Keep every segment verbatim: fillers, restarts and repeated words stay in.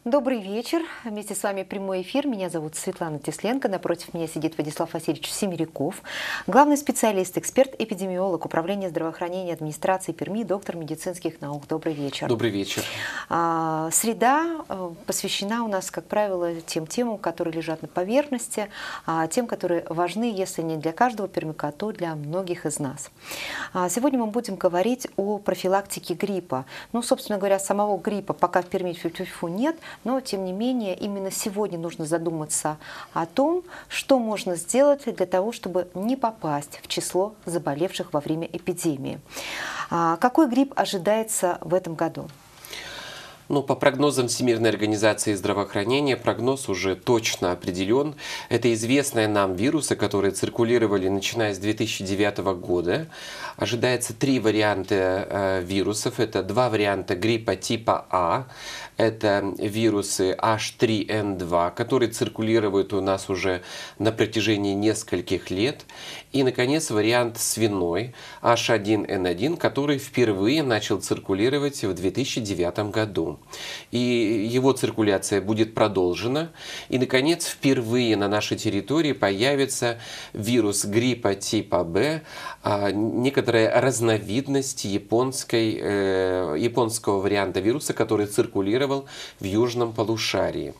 Добрый вечер. Вместе с вами прямой эфир. Меня зовут Светлана Тесленко. Напротив меня сидит Владислав Васильевич Семеряков, главный специалист, эксперт, эпидемиолог Управления здравоохранения администрации Перми, доктор медицинских наук. Добрый вечер. Добрый вечер. А, среда посвящена у нас, как правило, тем темам, которые лежат на поверхности, а, тем, которые важны, если не для каждого пермяка, то для многих из нас. А, сегодня мы будем говорить о профилактике гриппа. Ну, собственно говоря, самого гриппа пока в Перми фу-фу-фу нет, но, тем не менее, именно сегодня нужно задуматься о том, что можно сделать для того, чтобы не попасть в число заболевших во время эпидемии. А какой грипп ожидается в этом году? Ну, по прогнозам Всемирной организации здравоохранения, прогноз уже точно определен. Это известные нам вирусы, которые циркулировали начиная с две тысячи девятого года. Ожидается три варианта э, вирусов. Это два варианта гриппа типа А. Это вирусы эйч три эн два, которые циркулируют у нас уже на протяжении нескольких лет. И, наконец, вариант свиной эйч один эн один, который впервые начал циркулировать в две тысячи девятом году. И его циркуляция будет продолжена. И, наконец, впервые на нашей территории появится вирус гриппа типа Б, некоторая разновидность японской, э, японского варианта вируса, который циркулировал в южном полушарии.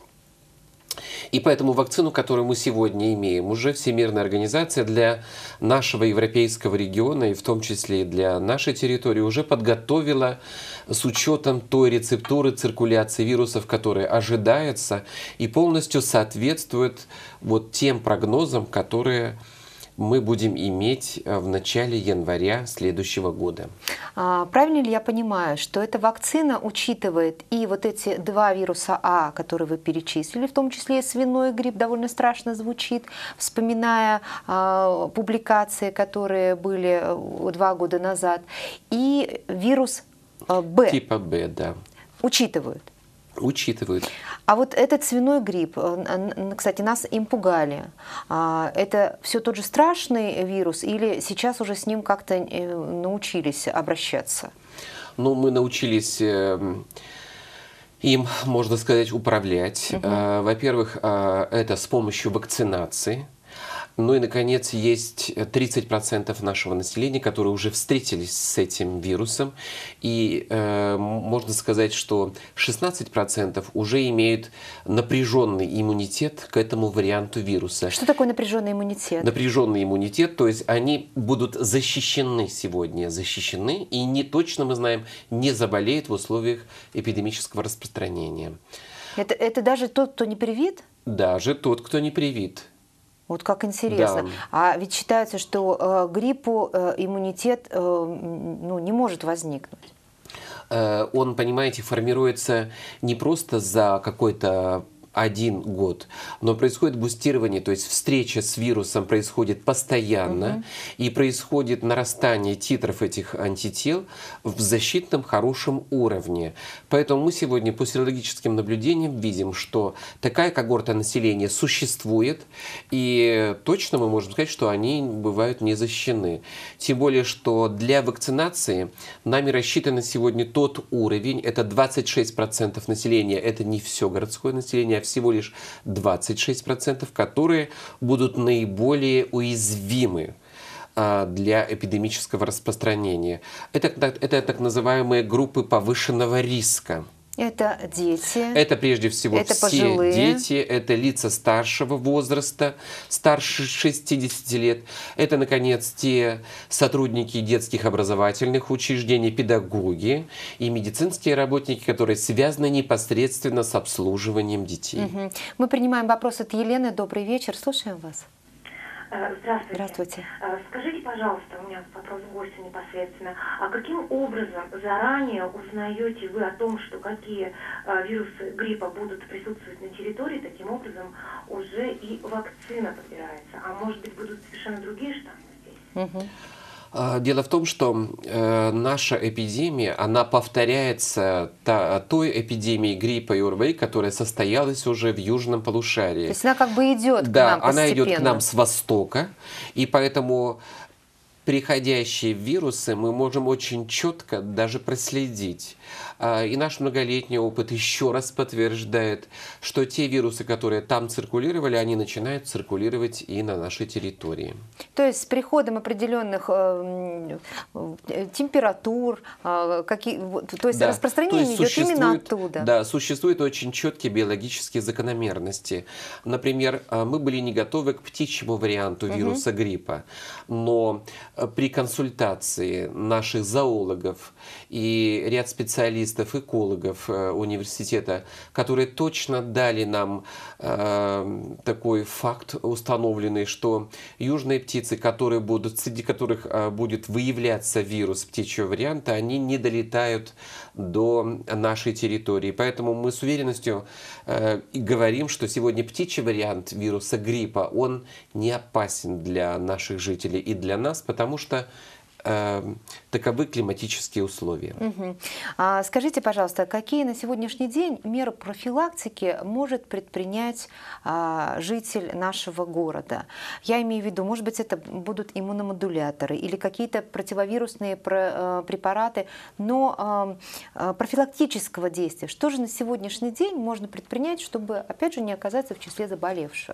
И поэтому вакцину, которую мы сегодня имеем, уже Всемирная организация для нашего европейского региона, и в том числе и для нашей территории, уже подготовила с учетом той рецептуры циркуляции вирусов, которая ожидается, и полностью соответствует вот тем прогнозам, которые мы будем иметь в начале января следующего года. А, правильно ли я понимаю, что эта вакцина учитывает и вот эти два вируса А, которые вы перечислили, в том числе и свиной грипп, довольно страшно звучит, вспоминая а, публикации, которые были два года назад, и вирус а, Б? Типа Б, да. Учитывают? Учитывают. А вот этот свиной грипп, кстати, нас им пугали. Это все тот же страшный вирус или сейчас уже с ним как-то научились обращаться? Ну, мы научились им, можно сказать, управлять. Угу. Во-первых, это с помощью вакцинации. Ну и, наконец, есть тридцать процентов нашего населения, которые уже встретились с этим вирусом. И э, можно сказать, что шестнадцать процентов уже имеют напряженный иммунитет к этому варианту вируса. Что такое напряженный иммунитет? Напряженный иммунитет, то есть они будут защищены сегодня, защищены, и не точно, мы знаем, не заболеют в условиях эпидемического распространения. Это, это даже тот, кто не привит? Даже тот, кто не привит. Вот как интересно. Да. А ведь считается, что э, гриппу э, иммунитет э, ну, не может возникнуть. Э, он, понимаете, формируется не просто за какой-то один год, но происходит бустирование, то есть встреча с вирусом происходит постоянно, угу. и происходит нарастание титров этих антител в защитном хорошем уровне. Поэтому мы сегодня по серологическим наблюдениям видим, что такая когорта населения существует, и точно мы можем сказать, что они бывают не защищены. Тем более, что для вакцинации нами рассчитан сегодня тот уровень, это двадцать шесть процентов населения, это не все городское население, а всего лишь двадцать шесть процентов, которые будут наиболее уязвимы а, для эпидемического распространения. Это, это так называемые группы повышенного риска. Это дети. Это прежде всего это все пожилые. дети, это лица старшего возраста, старше шестидесяти лет. Это, наконец, те сотрудники детских образовательных учреждений, педагоги и медицинские работники, которые связаны непосредственно с обслуживанием детей. Угу. Мы принимаем вопрос от Елены. Добрый вечер. Слушаем вас. Здравствуйте. Здравствуйте. Скажите, пожалуйста, у меня вопрос к гостю непосредственно. А каким образом заранее узнаете вы о том, что какие вирусы гриппа будут присутствовать на территории, таким образом уже и вакцина подбирается? А может быть, будут совершенно другие штаммы здесь? Угу. Дело в том, что э, наша эпидемия, она повторяется та, той эпидемией гриппа и ОРВИ, которая состоялась уже в южном полушарии. То есть она как бы идет да, к нам она идет к нам с востока, и поэтому приходящие вирусы мы можем очень четко даже проследить. И наш многолетний опыт еще раз подтверждает, что те вирусы, которые там циркулировали, они начинают циркулировать и на нашей территории. То есть с приходом определенных э, температур, э, какие, то есть да. распространение то есть идет именно оттуда. Да, существуют очень четкие биологические закономерности. Например, мы были не готовы к птичьему варианту вируса угу. гриппа, но при консультации наших зоологов и ряд специалистов, экологов университета, которые точно дали нам э, такой факт установленный, что южные птицы, которые будут, среди которых э, будет выявляться вирус птичьего варианта, они не долетают до нашей территории. Поэтому мы с уверенностью э, говорим, что сегодня птичий вариант вируса гриппа, он не опасен для наших жителей и для нас, потому что таковы климатические условия. Угу. А скажите, пожалуйста, какие на сегодняшний день меры профилактики может предпринять а, житель нашего города? Я имею в виду, может быть, это будут иммуномодуляторы или какие-то противовирусные препараты, но а, профилактического действия. Что же на сегодняшний день можно предпринять, чтобы, опять же, не оказаться в числе заболевших?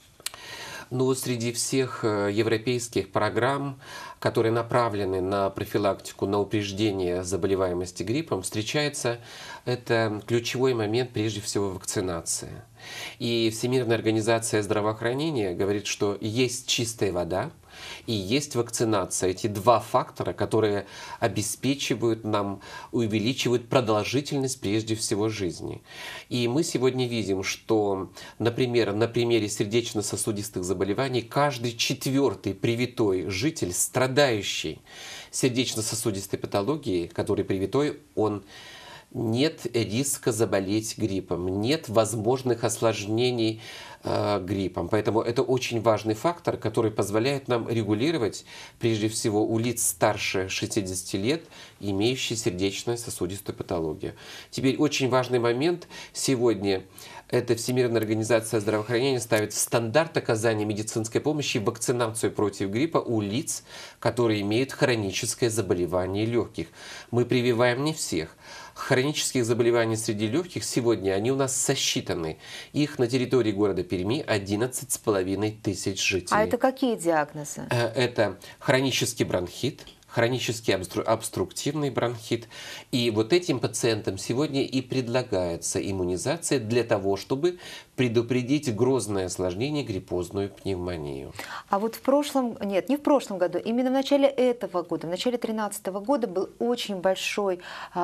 Ну, среди всех европейских программ, которые направлены на профилактику, на упреждение заболеваемости гриппом, встречается это ключевой момент, прежде всего, вакцинация. И Всемирная организация здравоохранения говорит, что есть чистая вода и есть вакцинация. Эти два фактора, которые обеспечивают нам, увеличивают продолжительность прежде всего жизни. И мы сегодня видим, что, например, на примере сердечно-сосудистых заболеваний каждый четвертый привитой житель, страдающий сердечно-сосудистой патологией, который привитой, он нет риска заболеть гриппом, нет возможных осложнений э, гриппом. Поэтому это очень важный фактор, который позволяет нам регулировать, прежде всего, у лиц старше шестидесяти лет, имеющие сердечно-сосудистую патологию. Теперь очень важный момент сегодня. Это Всемирная организация здравоохранения ставит в стандарт оказания медицинской помощи вакцинацию против гриппа у лиц, которые имеют хроническое заболевание легких. Мы прививаем не всех. Хронических заболеваний среди легких сегодня, они у нас сосчитаны. Их на территории города Перми одиннадцать с половиной тысяч жителей. А это какие диагнозы? Это хронический бронхит, хронический обструктивный бронхит. И вот этим пациентам сегодня и предлагается иммунизация для того, чтобы предупредить грозное осложнение, гриппозную пневмонию. А вот в прошлом, нет, не в прошлом году, именно в начале этого года, в начале две тысячи тринадцатого года был очень большой,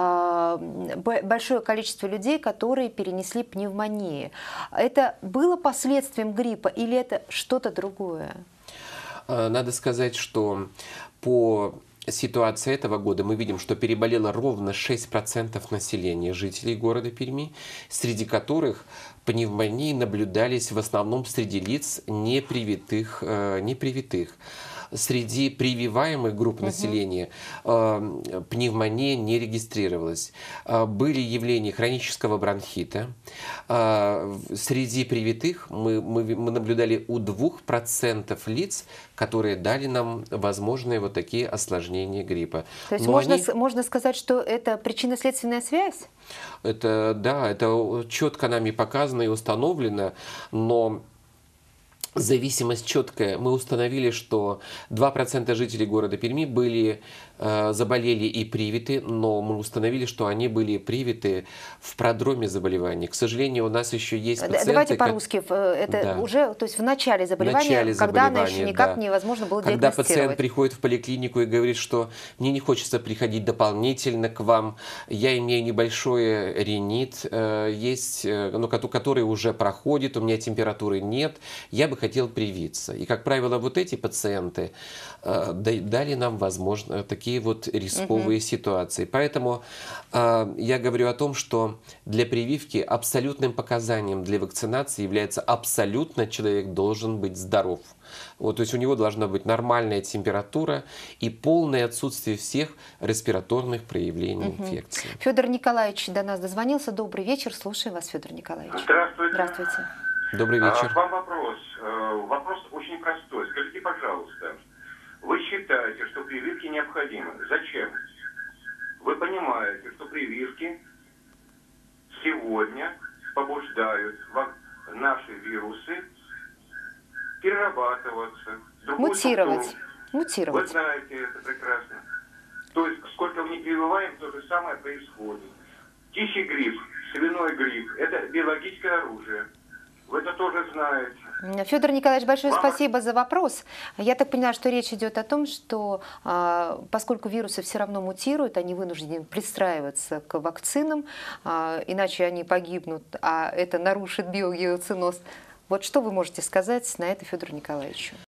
большое количество людей, которые перенесли пневмонию. Это было последствием гриппа или это что-то другое? Надо сказать, что по ситуации этого года мы видим, что переболело ровно шесть процентов населения жителей города Перми, среди которых пневмонии наблюдались в основном среди лиц непривитых, э, непривитых. Среди прививаемых групп угу. населения э, пневмония не регистрировалась. Э, были явления хронического бронхита. Э, среди привитых мы, мы, мы наблюдали у двух процентов лиц, которые дали нам возможные вот такие осложнения гриппа. То есть можно, они... можно сказать, что это причинно-следственная связь? Это, да, это четко нами показано и установлено, но зависимость четкая. Мы установили, что два процента жителей города Перми были, э, заболели и привиты, но мы установили, что они были привиты в продроме заболеваний. К сожалению, у нас еще есть пациенты... Давайте по-русски. Это да. уже, то есть в начале заболевания, начале когда оно еще никак да. невозможно было когда диагностировать. Когда пациент приходит в поликлинику и говорит, что мне не хочется приходить дополнительно к вам, я имею небольшой ринит, э, есть, э, ну, который уже проходит, у меня температуры нет, я бы хотел привиться. И, как правило, вот эти пациенты э, дали нам, возможно, такие вот рисковые угу. ситуации. Поэтому э, я говорю о том, что для прививки абсолютным показанием для вакцинации является абсолютно человек должен быть здоров. Вот, то есть у него должна быть нормальная температура и полное отсутствие всех респираторных проявлений угу. инфекции. Федор Николаевич до нас дозвонился. Добрый вечер. Слушаем вас, Федор Николаевич. Здравствуйте. Здравствуйте. Добрый вечер. А, вам вопрос. Вопрос очень простой. Скажите, пожалуйста, вы считаете, что прививки необходимы? Зачем? Вы понимаете, что прививки сегодня побуждают наши вирусы перерабатываться. Мутировать. Структуру. Мутировать. Вы знаете это прекрасно. То есть, сколько мы не прививаем, то же самое происходит. Птичий грипп, свиной грипп – это биологическое оружие. Вы это тоже знаете. Федор Николаевич, большое Вам... спасибо за вопрос. Я так понимаю, что речь идет о том, что а, поскольку вирусы все равно мутируют, они вынуждены пристраиваться к вакцинам, а, иначе они погибнут, а это нарушит биогеоциноз. Вот что вы можете сказать на это Федору Николаевичу?